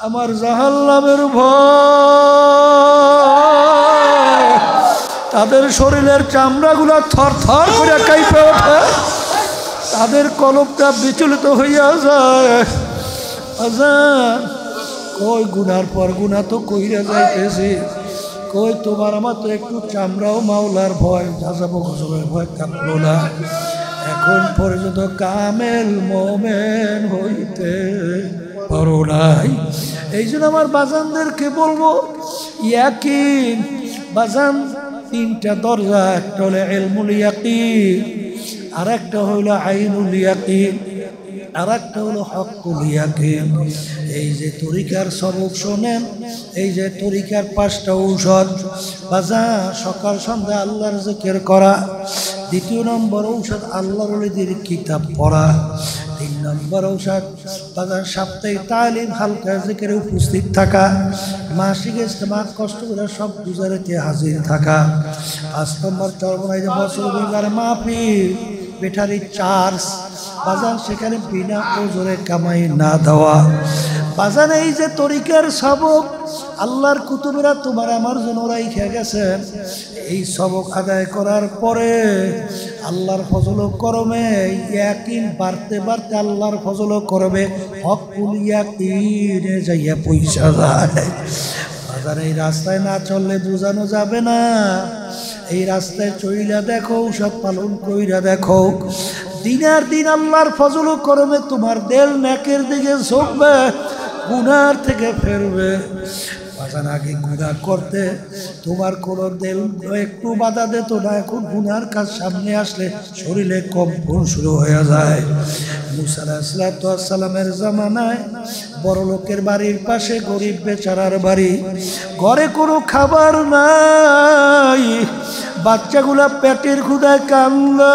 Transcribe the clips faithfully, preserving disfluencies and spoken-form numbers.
আমার জাহান্নামের ভয়, তাদের শরীরের চামড়াগুলা থর থর করে কাঁপে ওঠে, তাদের কলবটা বিচলিত হইয়া যায়। আজান কই গুনার পর গুনা তো কইরা যাইতেছি, কই তোমার আমার তো একটু চামড়াও মাওলার ভয়, যাযাবো গজবের ভয় কাঁপলো না। এখন পর্যন্ত কামেল মোমেন হইতে পারো নাই। এই জন্য আমার বাজানদেরকে বলবো, ইয়াকিন বাজান তিনটা দরজা, একটা হলো ইলমুল ইয়াকিন, আর একটা হলো আইনুল ইয়াকিন, আর একটা হলো হকুল ইয়াকিন। এই যে তরিকার সবক শোনেন, এই যে তরিকার পাঁচটা ঔষধ বাজা, সকাল সন্ধ্যা আল্লাহর জিকির করা। দ্বিতীয় নম্বর ঔষধ আল্লাহর ওলিদের কিতাব পড়া। তিন নম্বর ঔষধ বাজার সাপ্তাহিক তালিম হালকা জিকিরে উপস্থিত থাকা। মাসিক ইজতেমা কষ্ট করে সব গুজারেতে হাজির থাকা। পাঁচ নম্বর চরমনাই যে বছর দুইবার মাহফিল, ব্যাটারি চার্জ বাজান, সেখানে বিনা ওজরে কামাই না দেওয়া। বাজান এই যে তরিকার সবক আল্লাহর কুতুবেরা তোমার আমার জন্য রাইখা গেছেন, এই সবক আদায় করার পরে আল্লাহর ফজল করমে ইয়াকিন বাড়তে বাড়তে আল্লাহর ফজল করবে হকুল ইয়াকিনে যাইয়া পয়সা যায়। বাজার এই রাস্তায় না চললে বোঝানো যাবে না, এই রাস্তায় চইলা দেখো, সব পালন কইরা দেখো, দিনের দিন আল্লাহর ফজল করমে তোমার দেল নেকের দিকে ঝুঁকবে, গুনার থেকে ফেরবে। বাজান আগে গুনাহ করতে তোমার কোনো দেল একটু বাধা দিত না, এখন গুনার কাজ সামনে আসলে শরীরে কম্পন শুরু হয়ে যায়। মুসা আলাইহিস সালামের জামানায় বড় লোকের বাড়ির পাশে গরিব বেচারার বাড়ি, ঘরে কোনো খাবার নাই, বাচ্চাগুলা পেটের ক্ষুধায় কান্না,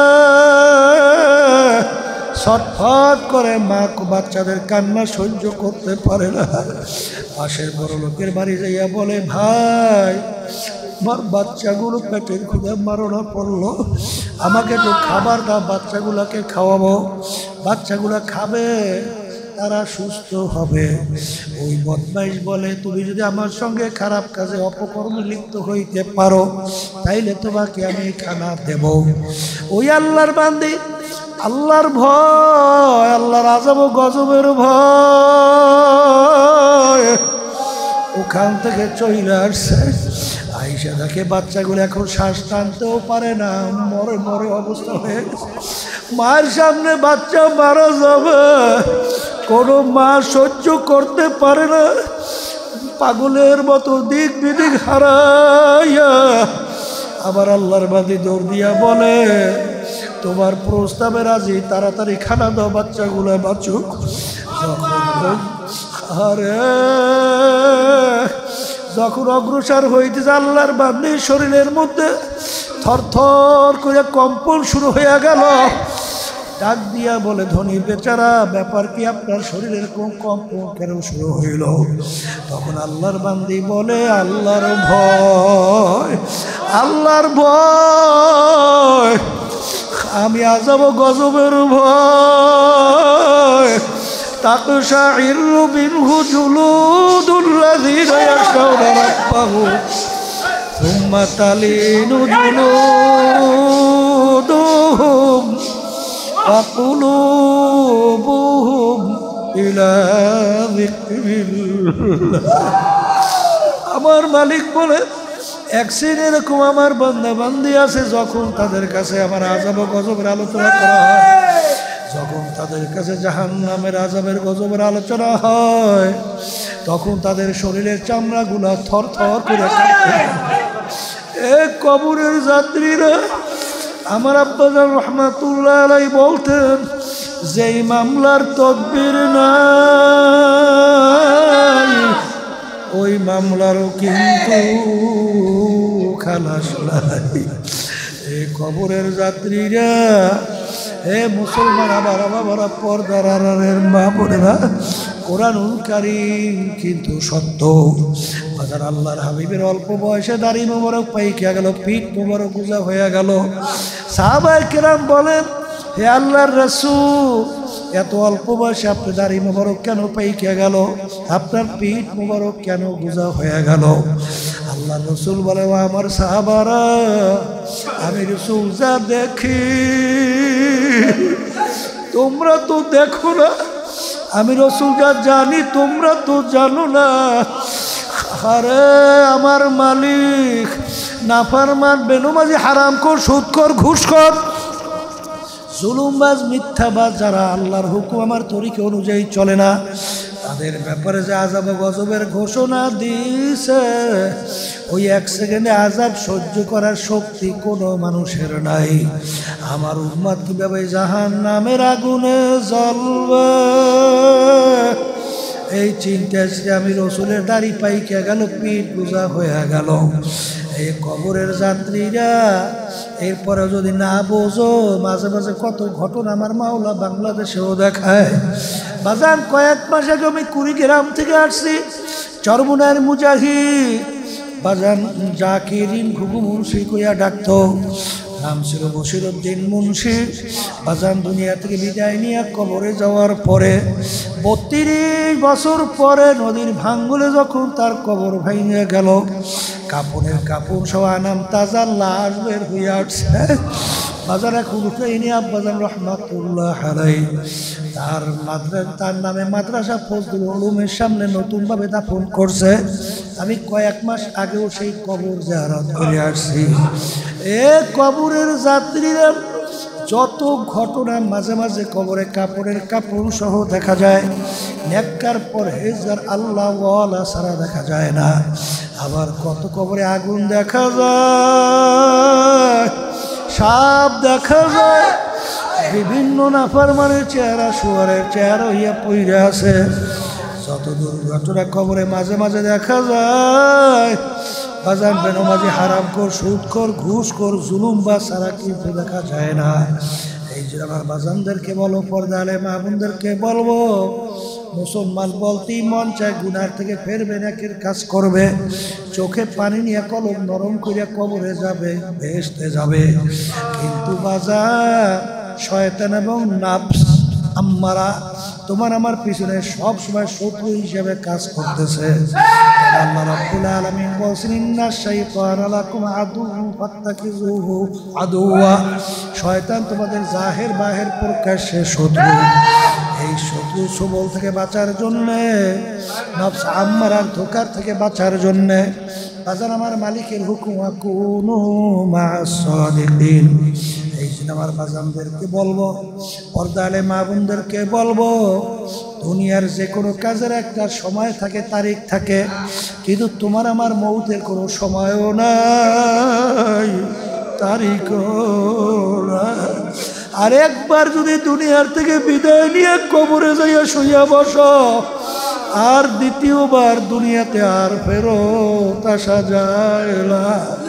ছটফট করে, মা বাচ্চাদের কান্না সহ্য করতে পারে না। পাশের বড় লোকের বাড়ি যাইয়া বলে, ভাই আমার বাচ্চাগুলো পেটের ক্ষুধায় মারণা পড়লো, আমাকে তো খাবার দাও, বাচ্চাগুলাকে খাওয়াবো, বাচ্চাগুলা খাবে, তারা সুস্থ হবে। ওই বদমাইশ বলে, তুমি যদি আমার সঙ্গে খারাপ কাজে অপকর্মে লিপ্ত হইতে পারো তাইলে তোমাকে আমি খানা দেব। ওই আল্লাহর বান্দি আল্লাহর ভয়, আল্লাহর আযাব ও গজবের ভয়, ওখান থেকে চলে আসছে। আইসা দেখে বাচ্চাগুলো এখন শ্বাস টানতেও পারে না, মরে মরে অবস্থা হয়ে গেছে। মায়ের সামনে বাচ্চা মারা যাবে, কোনো মা সহ্য করতে পারে না, পাগলের মতো দিক বিদিক হারাইয়া আবার আল্লাহর বাদী দৌড় দিয়া বলে, তোমার প্রস্তাবে রাজি, তাড়াতাড়ি খানা দাও, বাচ্চাগুলো বাঁচুক। যখন আরে যখন অগ্রসর হইতেছে আল্লাহর বান্দির শরীরের মধ্যে থরথর করে কম্পন শুরু হয়ে গেল। ডাক দিয়া বলে, ধনী বেচারা, ব্যাপার কি, আপনার শরীরের কোন কম্পন কেন শুরু হইল? তখন আল্লাহর বান্দি বলে, আল্লাহর ভয়, আল্লাহর ভয়, আমি আযাব গজবের ভয়। তাকশাইরু মিনহু জুলুদুল্লাযীনা ইয়াখশাউনা রাব্বাহুম সুম্মা তালিনু জুলুদুহুম ওয়া কুলুবুহুম ইলা যিকরিল্লাহ। আমার মালিক বলে, এক শ্রেণী এরকম আমার বান্দা বান্দি আছে, যখন তাদের কাছে আমার আযাব গজবের আলোচনা করা হয়, যখন তাদের কাছে জাহান্নামের আযাবের গজবের আলোচনা হয়, তখন তাদের শরীরের চামড়াগুলা থর থর করে কাঁপে। এ কবরের যাত্রীরা, আমার আব্বাজান রহমাতুল্লাহ আলাইহি বলতেন, যেই মামলার তদবির নাই ওই মামলারও কিন্তু খালাস নাই। এই কবরের যাত্রীরা, হে মুসলমান আবার আবার পর্দার আড়ালের মা বোনেরা, কোরআনুল কারীম কিন্তু সত্য। বাজার আল্লাহর হাবিবের অল্প বয়সে দাড়ি মোবারক পাইকা গেল, পিঠ মোবারক গুজা হয়ে গেল। সাহাবায়ে কেরাম বলেন, হে আল্লাহর রাসূল, এত অল্প বয়সে আপনার দাড়ি মোবারক কেন পাইকে গেল? আপনার পিঠ মোবারক কেন গুজা হয়ে গেল? আল্লাহ রসুল বলে, ও আমার সাহাবারা, আমি রসুল যা দেখি তোমরা তো দেখো না, আমি রসুল যা জানি তোমরা তো জানো না। আরে আমার মালিক নাফরমান, বেনমাজি, হারামখোর, সুদখোর, ঘুষখোর, জুলুমবাজ, মিথ্যাবাজ যারা আল্লাহর হুকুম আমার তরিকা অনুযায়ী চলে না, তাদের ব্যাপারে যে আযাব গজবের ঘোষণা দিয়েছে, ওই এক সেকেন্ডে আযাব সহ্য করার শক্তি কোনো মানুষের নাই। আমার উম্মত কিভাবে জাহান্নামের আগুনে জ্বলবে, এই চিন্তা আমি রসুলের দাড়ি পাইকে গেল, পিঠ গুজা হয়ে গেল। এই কবরের যাত্রীরা এরপরে যদি না বোঝো, মাঝে মাঝে কত ঘটনা আমার মাওলা বাংলাদেশেও দেখায়। বাজান কয়েক মাস আগে আমি কুড়িগ্রাম থেকে আসছি, চরমুনার মুজাহিদ বাজান জাকিরিন ঘুঘু মুন্সি কইয়া ডাকত, নাম ছিল বশিরউদ্দিন মুন্সি। বাজান দুনিয়া থেকে বিদায় নিয়ে কবরে যাওয়ার পরে বত্রিশ বছর পরে নদীর ভাঙ্গলে যখন তার কবর ভেঙে গেল, কাপড়ের কাপড় সব আনাম তাজা লাশ বের হইয়া আসছে। বাজার এখন উঠেইনি আব্বাজান রহমাতুল্লাহ আলাইহি তার মাদ্রাসা, তার নামে মাদ্রাসা ফজলুল উলুমের সামনে নতুনভাবে দাফন করছে। আমি কয়েক মাস আগেও সেই কবর জিয়ারত করে আসছি। এ কবরের যাত্রীরা যত ঘটনা, মাঝে মাঝে কবরে কাপড়ের কাপড় সহ দেখা যায়, নেককার পরহেজগার আল্লাহ ওয়ালা ছাড়া দেখা যায় না। আবার কত কবরে আগুন দেখা যায়, সাপ দেখা যায়, বিভিন্ন নাফরমানের চেহারা, শুয়ারের চেহারা হইয়া পইরা আছে। যত দুর্ঘটনা কবরে মাঝে মাঝে দেখা যায়, বাজান বেনমাজি, হারামখোর, সুদখোর, ঘুষখোর, জুলুম বা সারা কিন্তু দেখা যায় না। এই যে আমার বাজানদেরকে বলো, পর্দা আলে মা বোনদেরকে বলবো, মুসলমান বলতেই মন চায় গুনার থেকে ফেরবে, নেকের কাজ করবে, চোখে পানি নিয়ে কলম নরম করিয়া কবরে যাবে, বেহেশতে যাবে। কিন্তু বাজার শয়তান এবং নাফস আম্মারা তোমার আমার পিছনে সব সময় শত্রু হিসেবে কাজ করতেছে। আল্লাহ রাব্বুল আলামিন বলেন, ইন্নাশ শাইতানা লাকুম আদুউন ফাত্তাখিযুহু আদুওয়া, শয়তান তোমাদের জাহের বাহের প্রকাশ্যে শত্রু। এই শত্রু সবল থেকে বাঁচার জন্যে, নফস আম্মারার ধোকার থেকে বাঁচার জন্যে বাজার আমার মালিকের হুকুম কুনু মা'আস সাদিকিন। এই জন্য আমার বাজানদেরকে বলবো, পর্দা আলে মা বোনদেরকে বলবো, দুনিয়ার যে কোনো কাজের একটা সময় থাকে, তারিখ থাকে, কিন্তু তোমার আমার মৌতের কোনো সময়ও নাই, তারিখও নাই। আর একবার যদি দুনিয়ার থেকে বিদায় নিয়ে কবরে যাইয়া শুইয়া বসো, আর দ্বিতীয়বার দুনিয়াতে আর ফেরত আসা যায় না।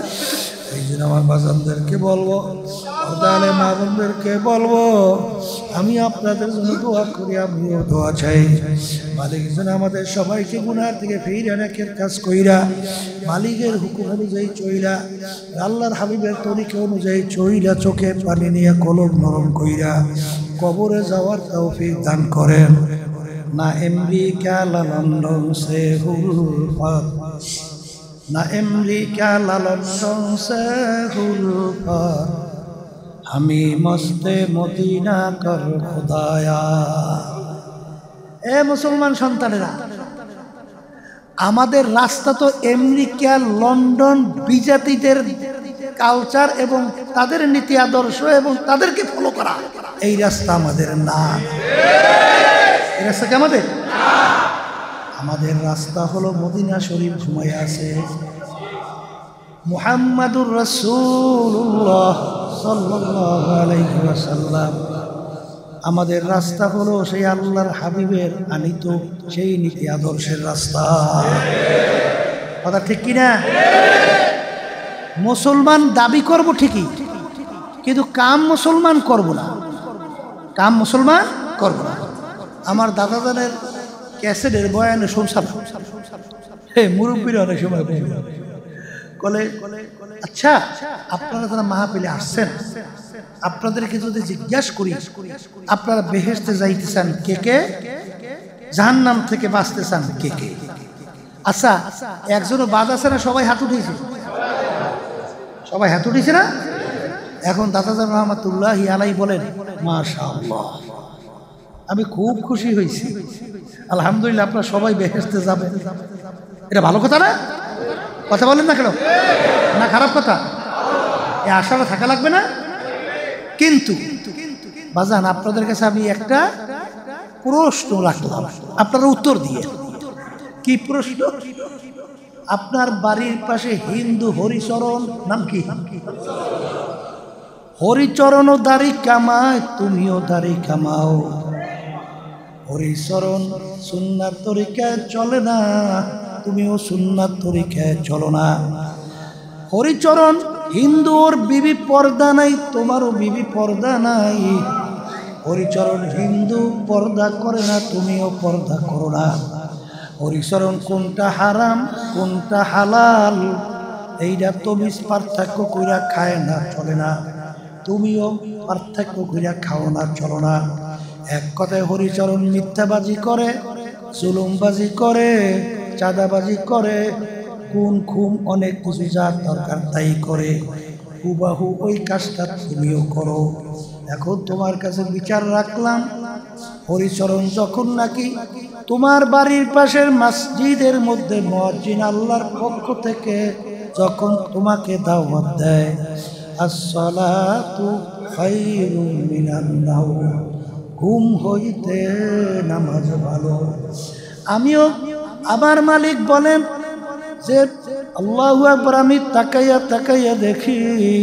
এই জন্য আমার বাজানদেরকে বলবো, পর্দালে মা বোনদেরকে বলবো, আমি আপনাদের জন্য দোয়া করি, আমিও দোয়া চাই। মালিক যেন আমাদের সবাইকে গুনার থেকে ফিরে নেকের কাজ কইরা, মালিকের হুকুম অনুযায়ী চইলা, আল্লাহর হাবিবের তরিকা অনুযায়ী চইলা, চোখে পানি নিয়ে কলম নরম কইরা কবরে যাওয়ার তৌফিক দান করেন। না আমেরিকা লন্ডন সে হুলফাত, না আমেরিকা লন্ডন সে হুলফাত, আমি মস্তে মদিনা কর খুদায়া। এ মুসলমান সন্তানেরা, আমাদের রাস্তা তো আমেরিকা, লন্ডন, বিজাতিদের কালচার এবং তাদের নীতি আদর্শ এবং তাদেরকে ফলো করা, এই রাস্তা আমাদের না। এই রাস্তা কি আমাদের? আমাদের রাস্তা হলো মদিনা শরীফ ঘুমায় আছে, মুহাম্মাদুর রাসূলুল্লাহ সাল্লাল্লাহু আলাইহি ওয়াসাল্লাম। আমাদের রাস্তা হলো সেই আল্লাহর হাবিবের আনিত সেই নীতি আদর্শের রাস্তা। কথা ঠিক কিনা? মুসলমান দাবি করব ঠিকই, কিন্তু কাম মুসলমান করব না, কাম মুসলমান করব না। আমার দাদাজানের ক্যাসেটের বয়ানে শুনছিলাম, হে মুরব্বীরা অনেক সময় বলে আচ্ছা আপনারা যারা মাহফিলে আসছেন আপনাদেরকে যদি জিজ্ঞাসা করি আপনারা বেহেশতে যাইতে চান কে কে, জাহান্নাম থেকে বাঁচতে চান কে কে? আচ্ছা একজনও বাদ আছে না? সবাই হাত উঠেছে, সবাই হাত উঠেছে না? এখন দাদাজান রহমাতুল্লাহি আলাইহি বলেন মাশাআল্লাহ, আমি খুব খুশি হয়েছি, আলহামদুলিল্লাহ আপনারা সবাই বেহেশতে যাবেন। এটা ভালো কথা না? কথা বলেন না কেন? না খারাপ কথা? এই আশাটা থাকা লাগবে না? কিন্তু বাজান আপনাদের কাছে আমি একটা প্রশ্ন রাখলাম, আপনারা উত্তর দিয়ে। কি প্রশ্ন? আপনার বাড়ির পাশে হিন্দু হরিচরণ, নাম কি? হরিচরণও দাড়ি কামায়, তুমিও দাড়ি কামাও। হরিচরণ সুন্নাত তরিকায় চলে না, তুমিও সুন্নাত তরিকায় চলো না। হরিচরণ হিন্দু, ওর বিবি পর্দা নাই, তোমারও বিবি পর্দা নাই। হরিচরণ হিন্দু, পর্দা করে না, তুমিও পর্দা করো না। হরিচরণ কোনটা হারাম কোনটা হালাল এইটা তুমি পার্থক্য কইরা খায় না, চলে না, তুমিও পার্থক্য কইরা খাও না, চলো না। এক কথায় হরিচরণ মিথ্যাবাজি করে, জুলুমবাজি করে, চাঁদাবাজি করে, খুন খুম অনেক কিছু যা দরকার তাই করে। হুবাহু ওই কাজটা তুমিও করো। এখন তোমার কাছে বিচার রাখলাম, হরিচরণ যখন নাকি তোমার বাড়ির পাশের মসজিদের মধ্যে মুয়াজ্জিন আল্লাহর পক্ষ থেকে যখন তোমাকে দাওয়াত দেয়, আসসালাতু খায়রুম মিনান নাওম, ঘুম হইতে নামাজ ভালো। আমিও আমার মালিক বলেন যে আল্লাহু আকবার, আমি তাকাইয়া তাকাইয়া দেখি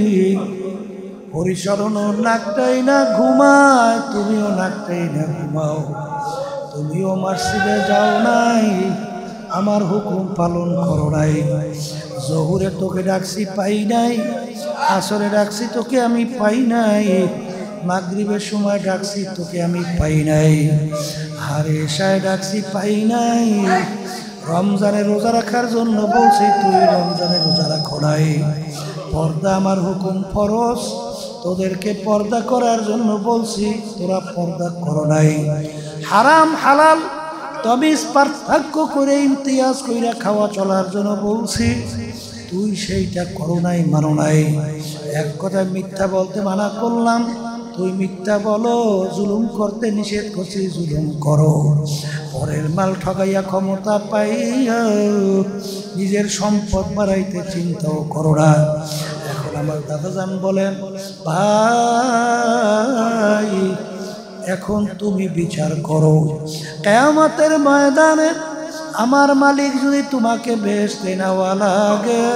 হরিচরণও নাকটাই না ঘুমায়, তুমিও নাকটাই না ঘুমাও। তুমিও মসজিদে যাও নাই, আমার হুকুম পালন করো নাই। জহুরে তোকে ডাকছি পাই নাই, আসরে ডাকছি তোকে আমি পাই নাই, মাগরিবের সময় ডাকছি তোকে আমি পাই নাই, হারে এশায় ডাকছি পাই নাই। রমজানে রোজা রাখার জন্য বলছি, তুই রমজানে রোজা রাখো নাই। পর্দা আমার হুকুম ফরজ, তোদেরকে পর্দা করার জন্য বলছি, তোরা পর্দা করো নাই। হারাম হালাল তমিজ পার্থক্য করে ইমতিয়াজ কইরা খাওয়া চলার জন্য বলছি, তুই সেইটা করো নাই, মানো নাই। এক কথায় মিথ্যা বলতে মানা করলাম, তুই মিথ্যা বলো। জুলুম করতে নিষেধ করছি, জুলুম করো। পরের মাল ঠগাইয়া ক্ষমতা পাইয়া নিজের সম্পদ বাড়াইতে চিন্তাও করো না। এখন আমার দাদাজান বলেন, ভাই এখন তুমি বিচার করো, কিয়ামতের ময়দানে আমার মালিক যদি তোমাকে বেহেশতে নেওয়া লাগে,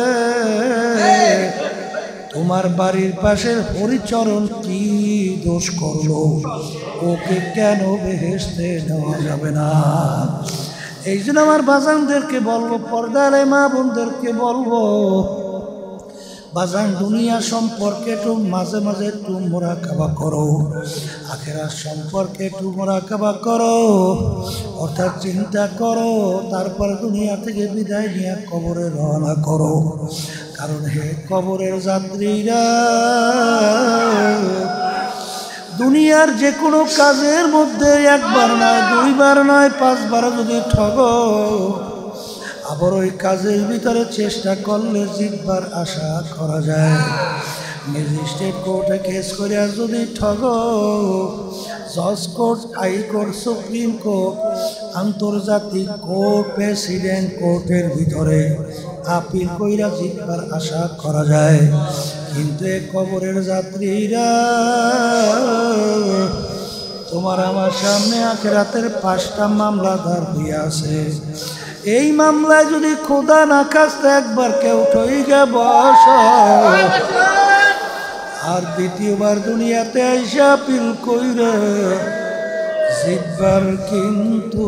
তোমার বাড়ির পাশের হরিচরণ কি দোষ করলো, ওকে কেন বেহেশতে নেওয়া যাবে না? এই জন্য আমার বাজানদেরকে বলবো, পর্দারে মা বোনদেরকে বলবো, বাজান দুনিয়া সম্পর্কে একটু মাঝে মাঝে একটু মুরাকাবা করো, আখিরাত সম্পর্কে একটু মুরাকাবা করো, অর্থাৎ চিন্তা করো। তারপর দুনিয়া থেকে বিদায় নিয়ে কবরে রওনা করো। কারণ হে কবরের যাত্রীরা, দুনিয়ার যে কোনো কাজের মধ্যে একবার নয়, দুইবার নয়, পাঁচবার যদি ঠগো, আবার ওই কাজের ভিতরে চেষ্টা করলে জিতবার আশা করা যায়। ম্যাজিস্ট্রেট কোর্টে কেস করে যদি ঠগো, জজ কোর্ট, হাইকোর্ট, সুপ্রিম কোর্ট, আন্তর্জাতিক কোর্ট, প্রেসিডেন্ট কোর্টের ভিতরে আপিল কইরা জিতবার আশা করা যায়। কিন্তু এ কবরের যাত্রীরা, তোমার আমার সামনে আখিরাতের পাঁচটা মামলা দাঁড় হইয়া আছে। এই মামলায় যদি খোদা না খাস্তে একবার কেউ ঠইগা বস, আর দ্বিতীয়বার দুনিয়াতে আইসা আপিল কইরে জিতবার কিন্তু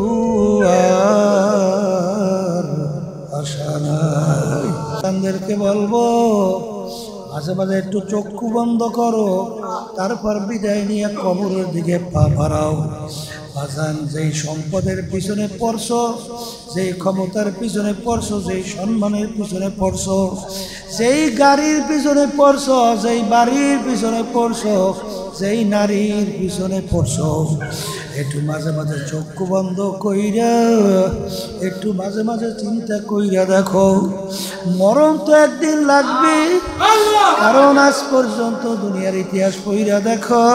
আর আশা নাই। তাদেরকে বলবো, মাঝে মাঝে একটু চক্ষু বন্ধ করো, তারপর বিদায় নিয়ে কবরের দিকে পা বাড়াও। পা বাজান যেই সম্পদের পিছনে পড়ছো, যেই ক্ষমতার পিছনে পড়ছো, যেই সম্মানের পিছনে পড়ছো, যেই গাড়ির পিছনে পড়ছো, যেই বাড়ির পিছনে পড়ছো, যেই নারীর পিছনে পড়ছো, একটু মাঝে মাঝে চক্ষু বন্ধ কইরা একটু মাঝে মাঝে চিন্তা কইরা দেখো, মরণ তো একদিন লাগবে। কারণ আজ পর্যন্ত দুনিয়ার ইতিহাস কইরা দেখো,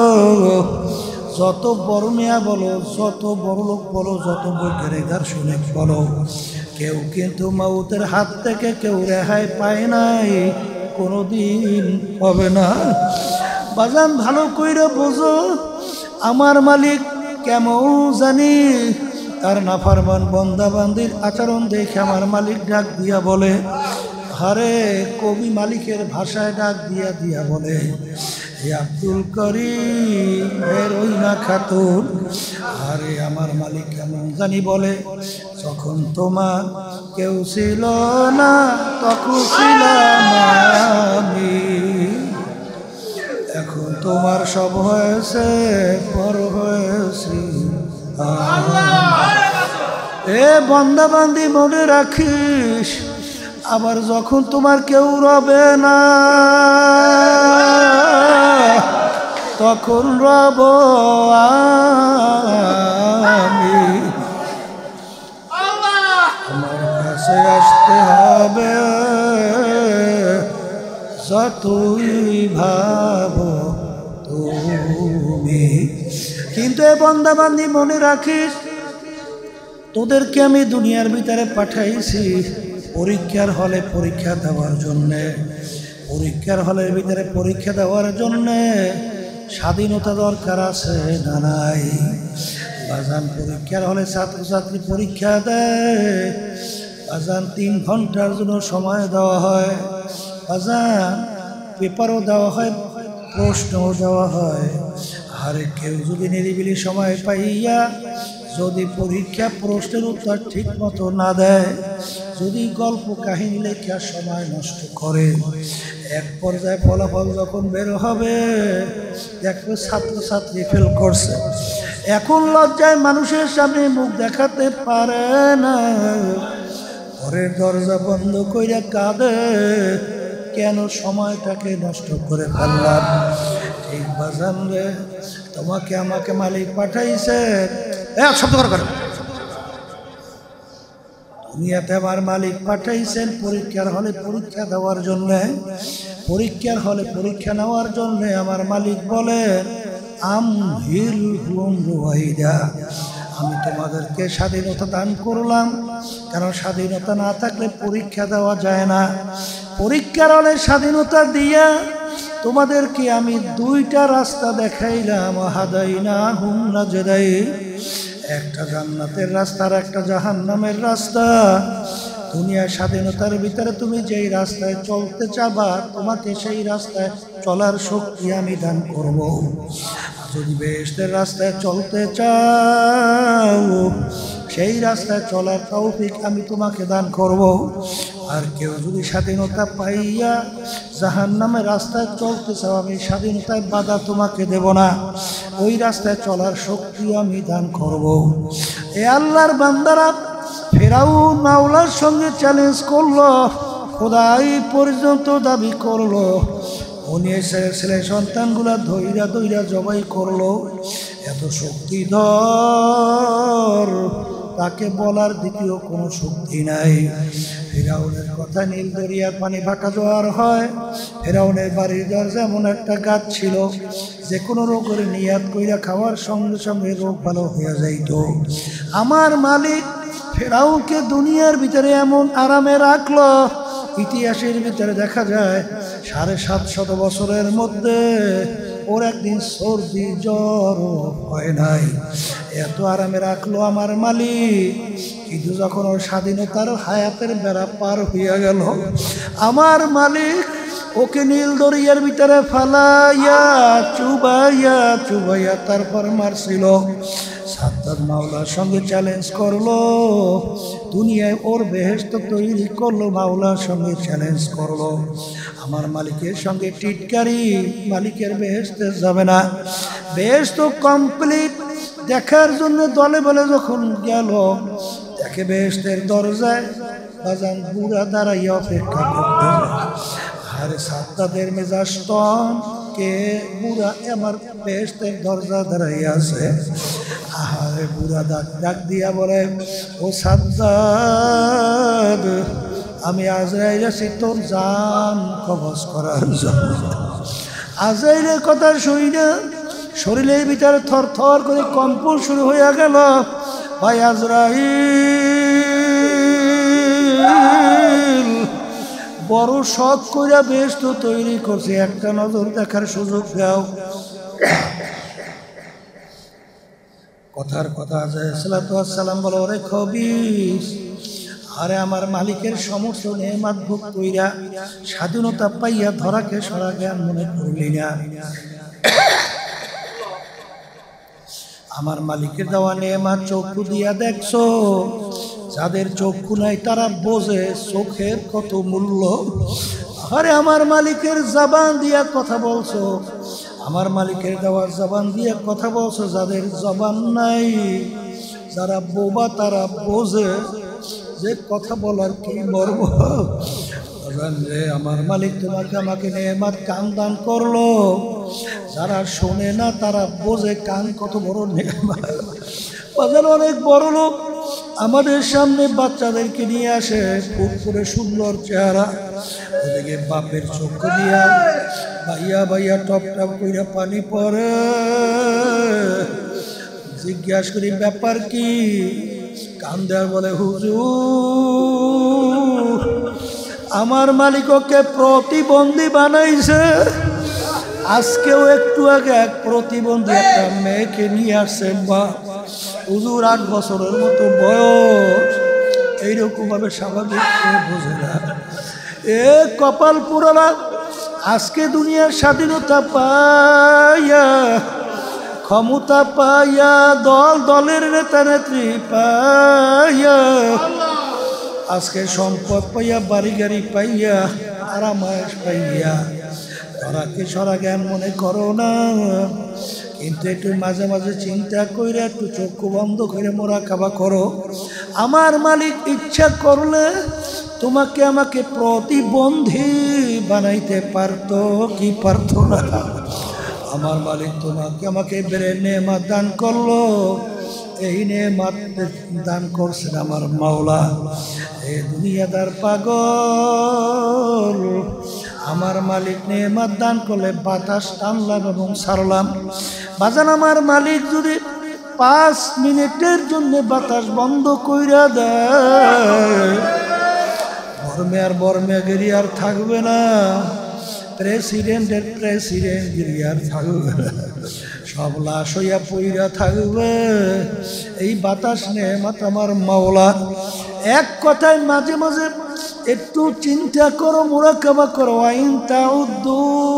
যত বড় মেয়া বলো, যত বড় লোক বলো, যত বৈজ্ঞানিক দার্শনিক বলো, কেউ কিন্তু মৌতের হাত থেকে কেউ রেহাই পায় নাই, কোনোদিন হবে না। বাজান ভালো কইরা বোঝো, আমার মালিক কেমন জানি, তার নাফরমান বান্দা বান্দির আচরণ দেখে আমার মালিক ডাক দিয়া বলে, আরে কবি মালিকের ভাষায় ডাক দিয়া দিয়া বলে, হে আব্দুল করিম হে রহিমা খাতুন, আরে আমার মালিক কেমন জানি বলে, যখন তোমার কেউ ছিল না তখন ছিলাম আমি, এখন তোমার সব হয়েছে, বড় হয়েছি। এ বান্দা বান্দি মনে রাখিস, আবার যখন তোমার কেউ রবে না তখন রব আমি, আমার কাছে আসতে হবে যতই ভাবো তুমি। কিন্তু এ বান্দা বান্দি মনে রাখিস, তোদেরকে আমি দুনিয়ার ভিতরে পাঠাইছি পরীক্ষার হলে পরীক্ষা দেওয়ার জন্যে, পরীক্ষার হলের ভিতরে পরীক্ষা দেওয়ার জন্যে স্বাধীনতা দরকার আছে না নাই? বাজান পরীক্ষার হলে ছাত্রছাত্রী পরীক্ষা দেয়, বাজান তিন ঘন্টার জন্য সময় দেওয়া হয়, বাজান পেপারও দেওয়া হয়, প্রশ্নও দেওয়া হয়। আর কেউ যদি নিরিবিলি সময় পাইয়া যদি পরীক্ষা প্রশ্নের উত্তর ঠিক মতো না দেয়, যদি গল্প কাহিনী লেখার সময় নষ্ট করে, এক পর্যায়ে ফলাফল যখন বের হবে দেখবে ছাত্রছাত্রী ফেল করছে। এখন লজ্জায় মানুষের সামনে মুখ দেখাতে পারে না, ঘরের দরজা বন্ধ কইরা কাঁদে, কেন সময়টাকে নষ্ট করে ফেললাম। ঠিক বাজান রে, তোমাকে আমাকে মালিক পাঠাইছে, এক শব্দ করে করে দুনিয়াতে আমার মালিক পাঠাইছেন পরীক্ষার হলে পরীক্ষা দেওয়ার জন্যে, পরীক্ষার হলে পরীক্ষা নেওয়ার জন্যে। আমার মালিক বলেন, আমহিল হুম রুয়াইদা, আমি তোমাদেরকে স্বাধীনতা দান করলাম, কারণ স্বাধীনতা না থাকলে পরীক্ষা দেওয়া যায় না। পরীক্ষার হলে স্বাধীনতা দিয়া তোমাদেরকে আমি দুইটা রাস্তা দেখাইলাম, হাদাইনা হুম নাজদাই, একটা জান্নাতের রাস্তা আর একটা জাহান্নামের রাস্তা। দুনিয়ার স্বাধীনতার ভিতরে তুমি যেই রাস্তায় চলতে চাবা, তোমাকে সেই রাস্তায় চলার শক্তি আমি দান করব। যদি বেহেশতের রাস্তায় চলতে চাও, সেই রাস্তায় চলার তৌফিক আমি তোমাকে দান করব। আর কেউ যদি স্বাধীনতা পাইয়া জাহান্নামের রাস্তায় চলতে চাও, আমি স্বাধীনতায় বাধা তোমাকে দেব না, ওই রাস্তায় চলার শক্তি আমি দান করব। এ আল্লাহর বান্দারা ফেরাউন মাওলার সঙ্গে চ্যালেঞ্জ করলো, খোদাই পর্যন্ত দাবি করলো, উনি ছেলে সন্তানগুলা ধৈরা ধৈরা জবাই করলো। এত শক্তিধর, তাকে বলার দ্বিতীয় কোনো শক্তি নাই। ফেরাউনের কথা নীল দরিয়ার পানি ভাটা জোয়ার হয়। ফেরাউনের বাড়ির দরজা এমন একটা গাছ ছিল, যে কোনো রোগের নিয়াত কইরা খাওয়ার সঙ্গে সঙ্গে রোগ ভালো হয়ে যাইত। আমার মালিক ফেরাউনকে দুনিয়ার ভিতরে এমন আরামে রাখলো, ইতিহাসের ভিতরে দেখা যায় সাড়ে সাতশত বছরের মধ্যে ওর একদিন সর্দি জ্বর হয় নাই, এত আরামে রাখলো আমার মালিক। কিন্তু যখন ওর স্বাধীনতার হায়াতের বেড়া পার হইয়া গেল, আমার মালিক ওকে নীল দরিয়ার ভিতরে ফালাইয়া চুবাইয়া চুবাইয়া তারপর মারছিল। সাদ্দাত মাওলার সঙ্গে চ্যালেঞ্জ করলো, দুনিয়ায় ওর বেহেশত তৈরি করলো, মাওলার সঙ্গে চ্যালেঞ্জ করলো। আমার মালিকের সঙ্গে টিটকারি, মালিকের বেহেশতে যাবে না। বেহেশত কমপ্লিট, দেখার জন্য দলে বলে যখন গেল, দেখে বেহেশতের দরজায় বাজান বুড়া দাঁড়াইয়া অপেক্ষা করতে। আরে সাদ্দাদের মেজাজ টন, কে বুড়া আমার বেহেশতের দরজা দাঁড়াইয়া আছে। আরে বুড়া ডাক ডাক দিয়া বলে, ও সাদ্দাদ, আমি আজরাইল আছি তোর জান কবজ করার জন্য। আজরাইলের কথা শুনি না, শরীরের ভিতরে থর থর করে কম্পন শুরু হইয়া গেল। ভাই আজরাইল বড় শখ কইরা বেহেশত তৈরি করছে, একটা নজর দেখার সুযোগ দাও। কথার কথা সালাম বলো, ওরে খবিস, আরে আমার মালিকের সমস্ত নেয়ামত ভোগ কইরা স্বাধীনতা পাইয়া ধরাকে সরা জ্ঞান মনে করলি না। আমার মালিকের দেওয়া নেয়ামত চক্ষু দিয়া দেখছো, যাদের চক্ষু নাই তারা বোঝে চোখের কত মূল্য। আরে আমার মালিকের জবান দিয়া কথা বলছো, আমার মালিকের দেওয়ার জবান দিয়ে কথা বলছো, যাদের জবান নাই, যারা বোবা তারা বোঝে যে কথা বলার কি মর্ম। রে আমার মালিক তোমাকে আমাকে নেয়ামত কান দান করলো, যারা শোনে না তারা বোঝে কান কত বড় নেয়ামত। বাজার অনেক বড় লোক আমাদের সামনে বাচ্চাদেরকে নিয়ে আসে, ফুটফুটে সুন্দর চেহারা, ওদিকে বাপের চক্ষু দিয়া ভাইয়া ভাইয়া টপ টপ কইরা পানি পড়ে। জিজ্ঞাসা করি ব্যাপার কি? কান্দার বলে, হুজুর আমার মালিককে প্রতিবন্ধী বানাইছে। আজকেও একটু আগে এক প্রতিবন্ধী একটা মেয়েকে নিয়ে আসছে, বা হুজুর আট বছরের মতো বয়স, এইরকম ভাবে স্বাভাবিক বোঝে না। এ কপাল পুরানা, আজকে দুনিয়ার স্বাধীনতা পাইয়া, ক্ষমতা পাইয়া, দল দলের নেতা নেত্রী পাইয়া, আজকে সম্পদ পাইয়া, বাড়ি গাড়ি পাইয়া, আরামায়েশ পাইয়া তারাকে সরা জ্ঞান মনে করো না। কিন্তু একটু মাঝে মাঝে চিন্তা করে একটু চক্ষু বন্ধ করে মোরাকাবা করো। আমার মালিক ইচ্ছা করলে তোমাকে আমাকে প্রতিবন্ধী বানাইতে পারতো কি পারতো না? আমার মালিক তোমাকে আমাকে বেড়ে নেয়ামত দান করলো, এই নেয়ামত দান করছেন আমার মাওলা। এই দুনিয়াদার পাগল, আমার মালিক নেয়ামত দান করলে বাতাস টানলাম এবং ছাড়লাম। বাজান আমার মালিক যদি পাঁচ মিনিটের জন্য বাতাস বন্ধ কইরা দেয়, বর্মে আর বর্মে গিরি আর থাকবে না, প্রেসিডেন্টের প্রেসিডেন্ট গিরি আর থাকবে না, সব লাশ হইয়া পইরা থাকবে। এই বাতাস নেয়ামত আমার মাওলা। এক কথায় মাঝে মাঝে একটু চিন্তা করো, মুরাকাবা করো। আইন তাউদ্দু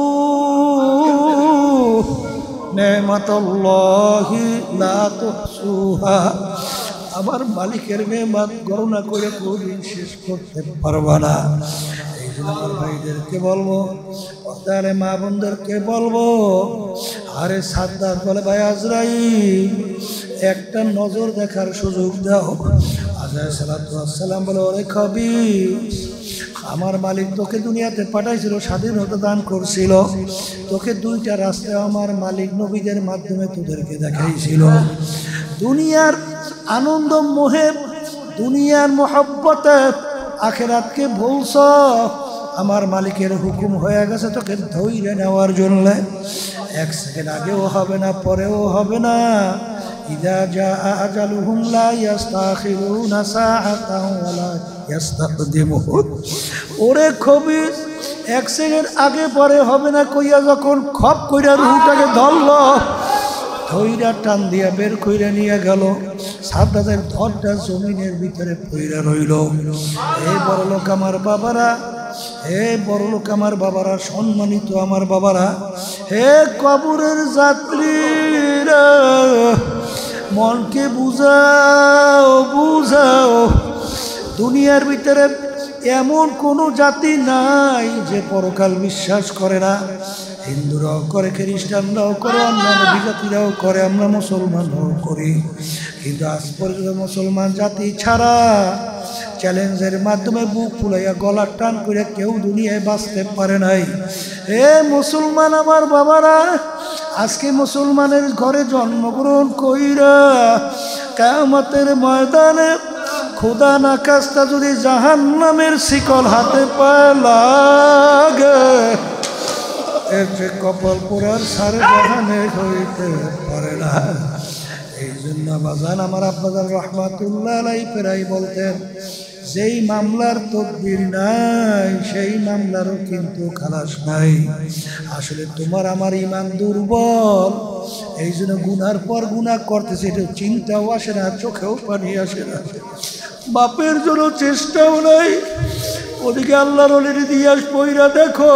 নেমাতুল্লাহি লা তুহসুহা, আমার মালিকের নেয়ামত গণনা করে কোনদিন শেষ করতে পারবা না। এই জন্য আমার ভাইদেরকে বলবো, তাহলে মা বোনদেরকে বলবো, আরে সাদ্দাত বলে, ভাই আজরাইল একটা নজর দেখার সুযোগ দাও। আজরাইল বলে, ওরে খবিস, আমার মালিক তোকে দুনিয়াতে পাঠাইছিল, স্বাধীনতা দান করছিল, তোকে দুইটা রাস্তায় আমার মালিক নবীদের মাধ্যমে তোদেরকে দেখাইছিল। দুনিয়ার আনন্দ মোহে, দুনিয়ার মোহব্বতে আখেরাতকে ভুলছ। আমার মালিকের হুকুম হয়ে গেছে তোকে ধৈর্য নেওয়ার জন্য। এক সেকেন্ড আগেও হবে না, পরেও হবে না। ইযা জাআ আজালুহুম লা ইস্তাখিরুনা সাআতান ওয়া লা ইস্তাকদিমুন। ওরে খবিস, এক সেকেন্ড আগে পরে হবে না কইয়া যখন খপ কইরা রুহটাকে ধরল, ধইরা টান দিয়া বের কইরা নিয়ে গেল, সাদ্দাতের ধরটা জমিনের ভিতরে পইরা রইল। এই বড় লোক আমার বাবারা, হে বড় লোক আমার বাবারা, সম্মানিত আমার বাবারা, হে কবরের যাত্রীরা, মনকে বুঝাও বুঝাও, দুনিয়ার ভিতরে এমন কোনো জাতি নাই যে পরকাল বিশ্বাস করে না। হিন্দুরাও করে, খ্রিস্টানরাও করে, অন্যান্য বিজাতিরাও করে, আমরা মুসলমানরাও করি। কিন্তু আজ পর্যন্ত মুসলমান জাতি ছাড়া চ্যালেঞ্জের মাধ্যমে বুক ফুলাইয়া গলার টান করে কেউ দুনিয়ায় বাঁচতে পারে নাই। এ মুসলমান আমার বাবারা, আজকে মুসলমানের ঘরে জন্মগ্রহণ কইরা কিয়ামতের ময়দানে খোদা না কাস্তা যদি জাহান্নামের শিকল হাতে পায় লাগে, এর যে কপাল পোড়ার সারে জাহানে হইতে পারে না। এই জন্য বাজান আমার আব্বাজান রহমাতুল্লাহ আলাইহি প্রায় বলতেন, যেই মামলার তকদির নাই সেই মামলারও কিন্তু খালাস নাই। আসলে তোমার আমার ইমান দুর্বল, এই জন্য গুনার পর গুনাহ করতেছে, এটা চিন্তাও আসে না, চোখেও পানি আসে না, বাপের জন্য চেষ্টাও নাই। ওদিকে আল্লাহর ওলির ইতিহাস পইরা দেখো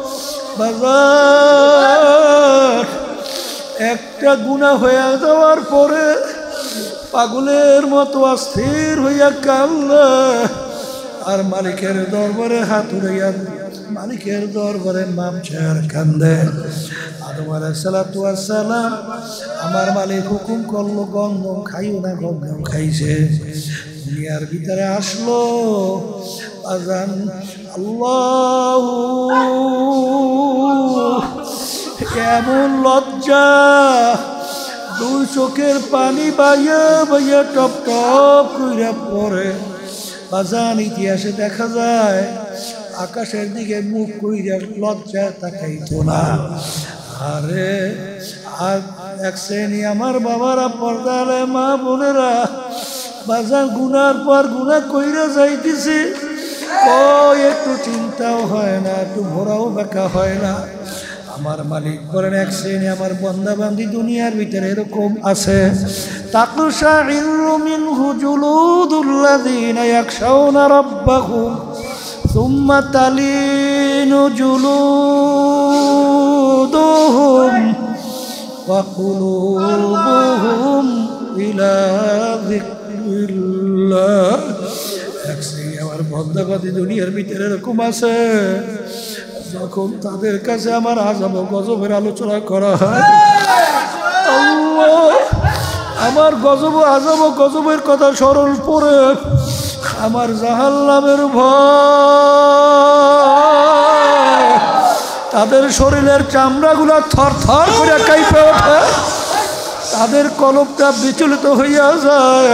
বাজার, একটা গুনাহ হয়ে যাওয়ার পরে পাগলের মতো অস্থির হইয়া কান্না, আর মালিকের দরবারে হাত উড়াইয়া মালিকের দরবারে মাপ চায় কান্দে। আদম আলাইহিস সালাতু ওয়াস সালাম, আমার মালিক হুকুম করলো গন্ধম খাইও না, গন্ধম খাইছে, দুনিয়ার ভিতরে আসলো। আজান আল্লাহ, এমন লজ্জা, দুই চোখের পানি বাইয়া বাইয়া টপ টপ কইরা পড়ে। বাজান ইতিহাসে দেখা যায় আকাশের দিকে মুখ কইরা লজ্জা তাকাইতো না। আরে আর এক শ্রেণী আমার বাবারা, পর্দালে মা বোনেরা, বাজার গুনার পর গুনাহ কইরা যাইতেছে, ওই একটু চিন্তাও হয় না, একটু ঘোরাও বেকা হয় না। আমার মালিক বলেন, এক শ্রেণী আমার বন্দাবান্দি দুনিয়ার ভিতরে এরকম আছে, তাকশাইরু মিনহু জুলুদুল্লাযীনা ইয়াখশাউনা রাব্বাহুম সুম্মা তালিনু জুলুদুহুম ওয়া কুলুবুহুম ইলা যিকরিল্লাহ। এক শ্রেণী আমার বন্দাবান্দি দুনিয়ার ভিতরে এরকম আছে, যখন তাদের কাছে আমার আযাব গজবের আলোচনা করা হয়, আল্লাহ আমার গজব আযাব গজবের কথা স্মরণ পড়ে আমার জাহান্নামের ভয়, তাদের শরীরের চামড়াগুলা থরথর করে কাঁপে ওঠে, তাদের কলবটা বিচলিত হইয়া যায়।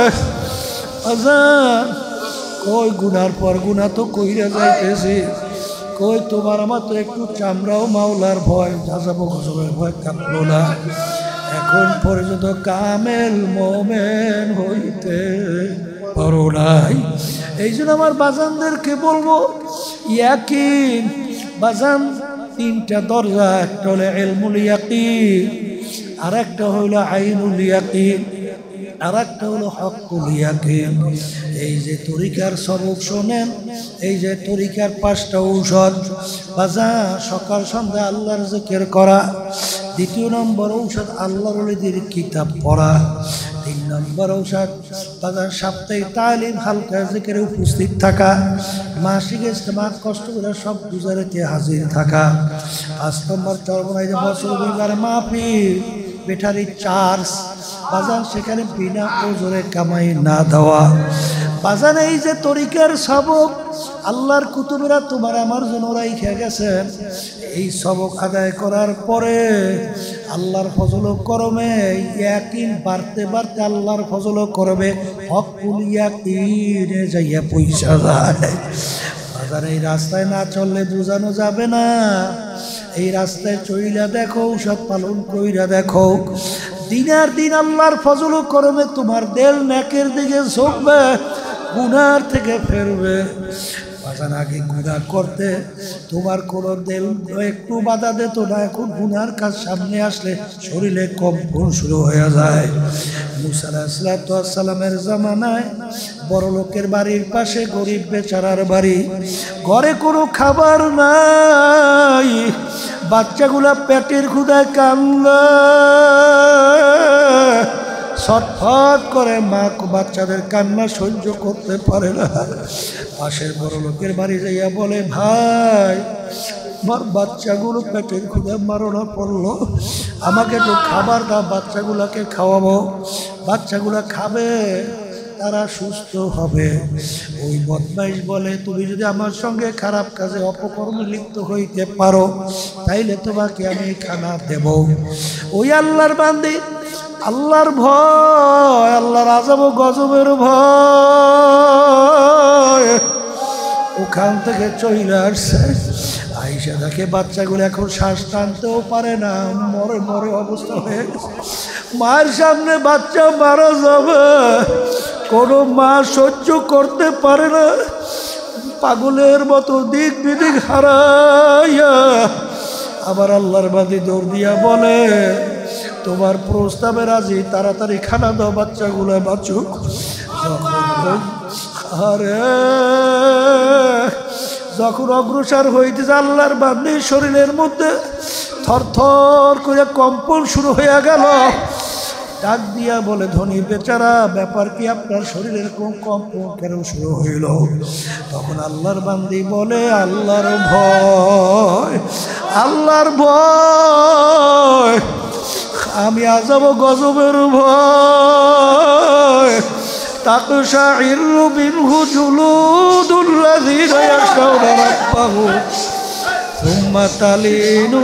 আজান কই গুনার পর গুনাহ তো কইরা যাইতেছি, কই তোমার আমার তো একটু চামড়াও মাওলার ভয়, যাযাবো গজবের ভয় কাঁপলো না, এখন পর্যন্ত কামেল মোমেন হইতে পারো নাই। এই জন্য আমার বাজানদেরকে বলবো, ইয়াকিন বাজান তিনটা দরজা, একটা হলো ইলমুল ইয়াকিন, আর একটা হলো আইনুল ইয়াকিন, আর একটা হলো হকুল ইয়াকিন। এই যে তরিকার সবক শোনেন, এই যে তরিকার পাঁচটা ঔষধ বাজা, সকাল সন্ধ্যা আল্লাহর জিকির করা, দ্বিতীয় নম্বর ঔষধ আল্লাহর ওলিদের কিতাব পড়া, তিন নম্বর ঔষধ বাজা সাপ্তাহিক তালিম হালকা জিকিরে উপস্থিত থাকা, মাসিক ইজতেমা কষ্ট করে সব গুজারেতে হাজির থাকা, পাঁচ নম্বর চরমনাই যে বছর দুইবার মাহফিল ব্যাটারি চার্জ বাজান, সেখানে বিনা ওজরে কামাই না দেওয়া। বাজান এই যে তরিকার সবক আল্লাহর কুতুবেরা তোমার আমার জন্য রাইখা গেছেন, এই সবক আদায় করার পরে আল্লাহর ফজল করমে ইয়াকিন বাড়তে বাড়তে আল্লাহর ফজল করবে হকুল ইয়াকিনে যাইয়া পয়সা যায়। বাজার এই রাস্তায় না চললে বোঝানো যাবে না, এই রাস্তায় চইলা দেখো, ঔষধ পালন কইরা দেখো, দিনের দিন আল্লাহর ফজল করমে তোমার দেল নেকের দিকে ঝুঁকবে, গুনার থেকে ফেরবে। বাজান আগে গুনাহ করতে তোমার কোনো দেল একটু বাধা দিত না, এখন গুনার কাজ সামনে আসলে শরীরে কম্পন শুরু হয়ে যায়। মুসা আলাইহিস সালামের জামানায় বড় লোকের বাড়ির পাশে গরিব বেচারার বাড়ি, ঘরে কোনো খাবার নাই, বাচ্চাগুলা পেটের ক্ষুধায় কান্না, ছটফট করে, মা বাচ্চাদের কান্না সহ্য করতে পারে না। পাশের বড় লোকের বাড়ি যাইয়া বলে, ভাই আমার বাচ্চাগুলো পেটের ক্ষুদে মারণা পড়লো, আমাকে একটু খাবার দাও, বাচ্চাগুলোকে খাওয়াবো, বাচ্চাগুলা খাবে, তারা সুস্থ হবে। ওই বদমাইশ বলে, তুমি যদি আমার সঙ্গে খারাপ কাজে অপকর্মে লিপ্ত হইতে পারো তাইলে তোমাকে আমি খানা দেব। ওই আল্লাহর বান্দি আল্লাহর ভয়, আল্লাহর আযাব ও গজবের ভয় ওখান থেকে চলে আসছে। আইসা দেখে বাচ্চাগুলো এখন শ্বাস টানতেও পারে না, মরে মরে অবস্থা হয়ে গেছে। মায়ের সামনে বাচ্চা মারা যাবে, কোনো মা সহ্য করতে পারে না, পাগলের মতো দিক বিদিক হারাইয়া আবার আল্লাহর বাদি দৌড় দিয়া বলে, তোমার প্রস্তাবে রাজি, তাড়াতাড়ি খানা দাও, বাচ্চাগুলো বাঁচুক। আরে যখন অগ্রসর হইতেছে আল্লাহর বান্দির শরীরের মধ্যে থরথর করে কম্পন শুরু হয়ে গেল। ডাক দিয়া বলে, ধনী বেচারা, ব্যাপার কি, আপনার শরীরের কোন কম্পন কেন শুরু হইল? তখন আল্লাহর বান্দি বলে, আল্লাহর ভয়, আল্লাহর ভয়, আমি আযাব গজবের ভয়। তাকশাইরু মিনহু জুলুদুল্লাযীনা ইয়াখশাউনা রাব্বাহুম সুম্মা তালিনু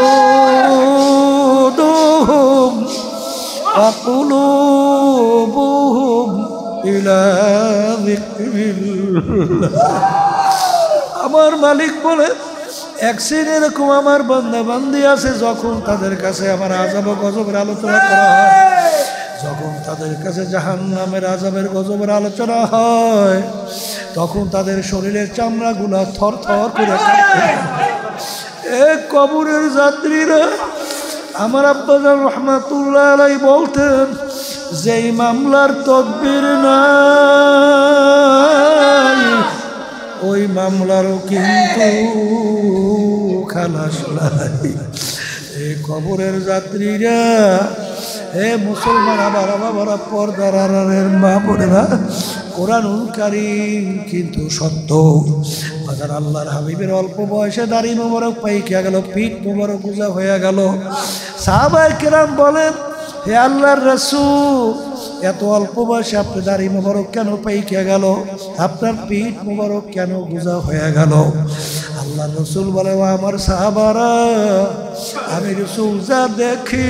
জুলুদুহুম ওয়া কুলুবুহুম ইলা যিকরিল্লাহ। আমার মালিক বলে, এক শ্রেণী এরকম আমার বান্দা বান্দি আছে, যখন তাদের কাছে আমার আযাব গজবের আলোচনা করা হয়, যখন তাদের কাছে জাহান্নামের আযাবের গজবের আলোচনা হয়, তখন তাদের শরীরের চামড়াগুলা থর থর করে কাঁপতে। এ কবরের যাত্রীরা, আমার আব্বাজান রহমাতুল্লাহ আলাইহি বলতেন, যেই মামলার তদবির নাই ওই মামলারও কিন্তু খালাস নাই। এই কবরের যাত্রীরা, হে মুসলমান, আবার আবার পর্দার আড়ালের মা বোনেরা, কোরআনুল কারীম কিন্তু সত্য। বাজার আল্লাহর হাবিবের অল্প বয়সে দাড়ি মোবারক পাইকা গেল, পিঠ মোবারক গুজা হয়ে গেল। সাহাবায়ে কেরাম বলেন, হে আল্লাহর রাসূল, এত অল্প বয়সে আপনি দাড়ি মোবারক কেন পাইকা গেল, আপনার পিঠ মোবারক কেন গুজা হয়ে গেল? আল্লাহ রসুল বলে, ও আমার সাহাবারা, আমি রসুল যা দেখি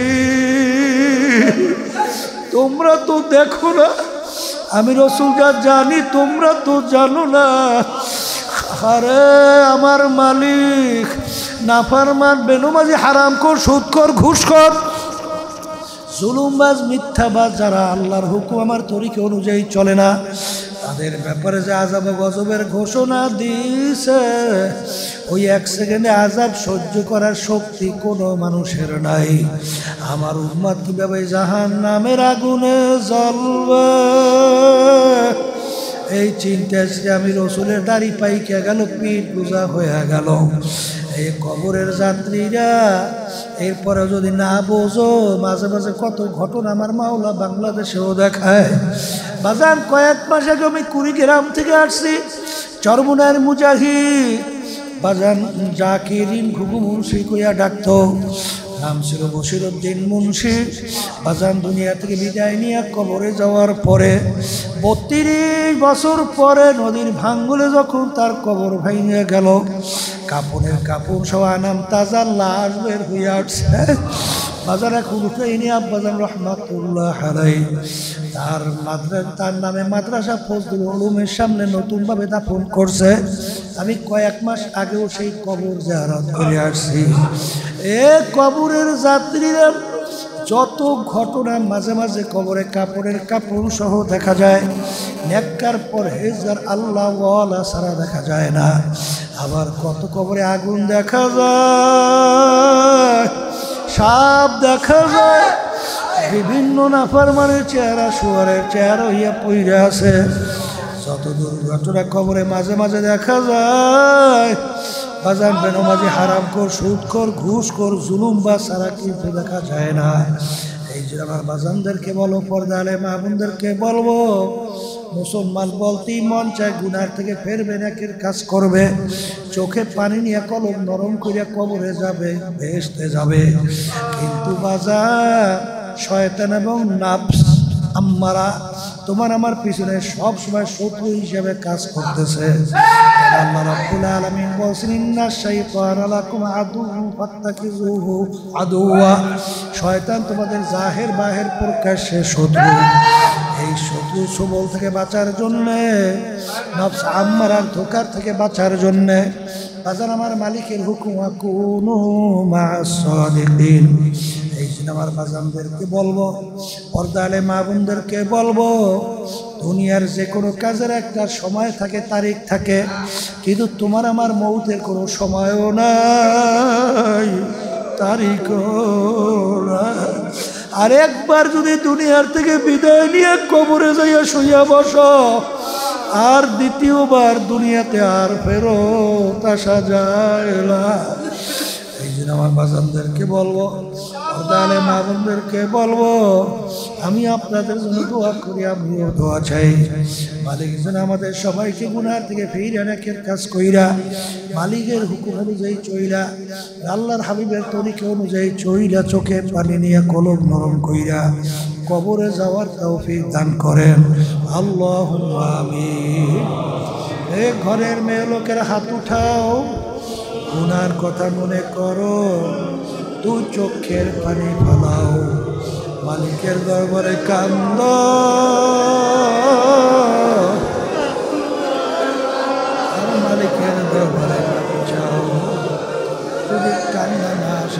তোমরা তো দেখো না, আমি রসুল যা জানি তোমরা তো জানো না। আরে আমার মালিক নাফরমান, বেনমাজি, হারামখোর, সুদখোর, ঘুষখোর, জুলুমবাজ, মিথ্যাবাজ, যারা আল্লাহর হুকুম আমার তরিকা অনুযায়ী চলে না, তাদের ব্যাপারে যে আযাব গজবের ঘোষণা দিয়েছে, ওই এক সেকেন্ডে আযাব সহ্য করার শক্তি কোনো মানুষের নাই। আমার উম্মত কিভাবে জাহান্নামের আগুনে জ্বলবে, এই চিন্তা আমি রসুলের দাড়ি পাইকা গেল, পিঠ গুজা হয়ে গেল। এই কবরের যাত্রীরা, এরপরে যদি না বোঝো, মাঝে মাঝে কত ঘটনা আমার মাওলা বাংলাদেশেও দেখায়। বাজান, কয়েক মাস আগে আমি কুড়িগ্রাম থেকে আসছি, চরমুনার মুজাহিদ বাজান জাকিরিন ঘুঘু মুন্সি কইয়া ডাকত, নাম ছিল বশিরউদ্দিন মুন্সি। বাজান দুনিয়া থেকে বিদায় নিয়ে কবরে যাওয়ার পরে বত্রিশ বছর পরে নদীর ভাঙ্গলে যখন তার কবর ভেঙে গেল, কাপড়ের কাপড় সব আনাম তাজা লাশ বের হইয়া উঠছে। বাজার এখন উঠেইনি আব্বাজান রহমাতুল্লাহ আলাইহি তার মাদ্রাসা, তার নামে মাদ্রাসা ফজলুল উলুমের সামনে নতুনভাবে দাফন করছে। আমি কয়েক মাস আগেও সেই কবর জিয়ারত করে আসছি। এ কবরের যাত্রীরা যত ঘটনা, মাঝে মাঝে কবরে কাপড়ের কাপড় সহ দেখা যায়, নেককার পরহেজগার আল্লাহ ওয়ালা ছাড়া দেখা যায় না। আবার কত কবরে আগুন দেখা যায়, সাপ দেখা যায়, বিভিন্ন নাফরমানের চেহারা, শুয়ারের চেহারা হইয়া পইরে আছে। যত দুর্ঘটনা কবরে মাঝে মাঝে দেখা যায়, বাজান বেনমাজি, হারামখোর, সুদখোর, ঘুষখোর, জুলুমবা ছাড়া কিন্তু দেখা যায় না। এই যে আমার বাজানদেরকে বলো, পর্দা আলে মাহবুবদেরকে বলবো, মুসলমান বলতেই মন চায় গুনার থেকে ফেরবে নাকের কাজ করবে, চোখে পানি নিয়ে কলম নরম করে কবরে যাবে, বেহেশতে যাবে। কিন্তু বাজার শয়তান এবং নাফস আম্মারা তোমার আমার পিছনে সব সময় শত্রু হিসেবে কাজ করতেছে। আল্লাহ রাব্বুল আলামিন বলেন ইন্না শাইতানা লাকুম আদুউন ফাত্তাকিযুহু আদুওয়া, শয়তান তোমাদের জাহের বাহের প্রকাশ্যে শত্রু। এই শত্রু সবল থেকে বাঁচার জন্য, নফস আম্মারার ধোকার থেকে বাঁচার জন্য বাজার আমার মালিকের হুকুম কুনু মা'আস সাদিকিন। এই জন্য আমার বাজানদেরকে বলবো, পর্দালে মা বোনদেরকে বলবো, দুনিয়ার যে কোনো কাজের একটা সময় থাকে, তারিখ থাকে, কিন্তু তোমার আমার মৌতের কোনো সময়ও নাই, তারিখও নাই। আর একবার যদি দুনিয়ার থেকে বিদায় নিয়ে কবরে যাইয়া শুইয়া বসো, আর দ্বিতীয়বার দুনিয়াতে আর ফেরত আসা যায় না। এই জন্য আমার বাজানদেরকে বলবো, পর্দালে মা বোনদেরকে বলবো, আমি আপনাদের জন্য দোয়া করি, আমিও দোয়া চাই। মালিক যেন আমাদের সবাইকে গুনার থেকে ফিরে নেকের কাজ কইরা, মালিকের হুকুম অনুযায়ী চইলা, আল্লাহর হাবিবের তরিকা অনুযায়ী চইলা, চোখে পানি নিয়ে কলম নরম কইরা কবরে যাওয়ার তৌফিক দান করেন। আল্লাহুম্মা আমিন। এ ঘরের মেয়ে লোকের হাত উঠাও, গুনার কথা মনে করো, দু চোখের পানি ফেলাও, মালিকের দরবারে কান্দ, আর মালিকের দরবারে যাও। যদি কান্না না আসে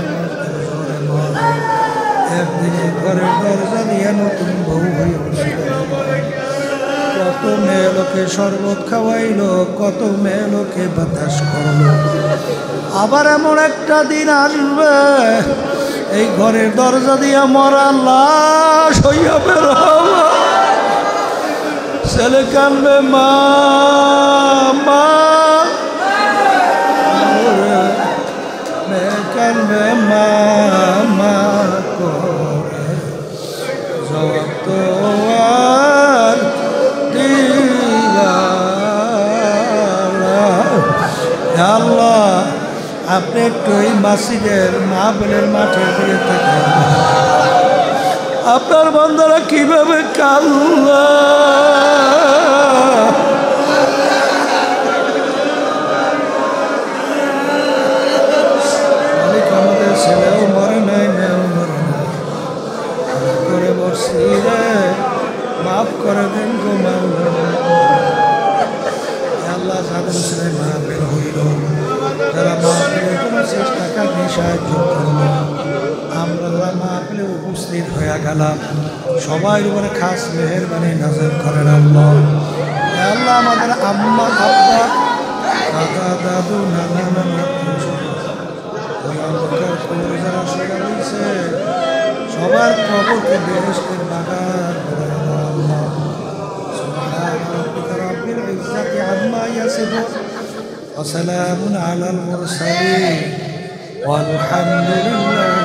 একদিনে ঘরের দরজা দিয়ে নতুন বউ হয়ে উঠে। কত মেয়ে লোকে শরবত খাওয়াইলো, কত মেয়ে লোকে বাতাস করলো, আবার এমন একটা দিন আসবে এই ঘরের দরজা দিয়া মরা লাশ হইয়া বের হবে। ছেলে কানবে মা মা, মেয়ে কানবে মা মা করে, জবাব তো আর দিলা না। আল্লাহ আপনি একটু এই মসজিদের মাহফিলের মাঠের দিকে থাকেন, আপনার বান্দারা কিভাবে কান্না, আমাদের ছেলেও মরে নাই, মেয়েও মরে নাই, করে বসছি রে, মাফ করে দেন গো মাওলানা। আল্লাহ যাদের ছেলে মাহফিল হইল, যারা মাহফিলের জন্য চেষ্টা কাজে সাহায্য করল, আমরা যারা মাহফিলে উপস্থিত হয়ে গেলাম, সবাই উপরে খাস মেহেরবানি নাযিল করেন আল্লাহ। আল্লাহ আমাদের আম্মা আব্বা দাদা দাদু নানা নানা যারা সেরা রয়েছে, সবার কবরকে বেহেশতের বাগান করে দাও আল্লাহ। সুবহান রাব্বিকা রাব্বিল ইজ্জাতি আম্মা ইয়াসিফুন ওয়া সালামুন আলাল মুরসালিন ওয়ালহামদুলিল্লাহ।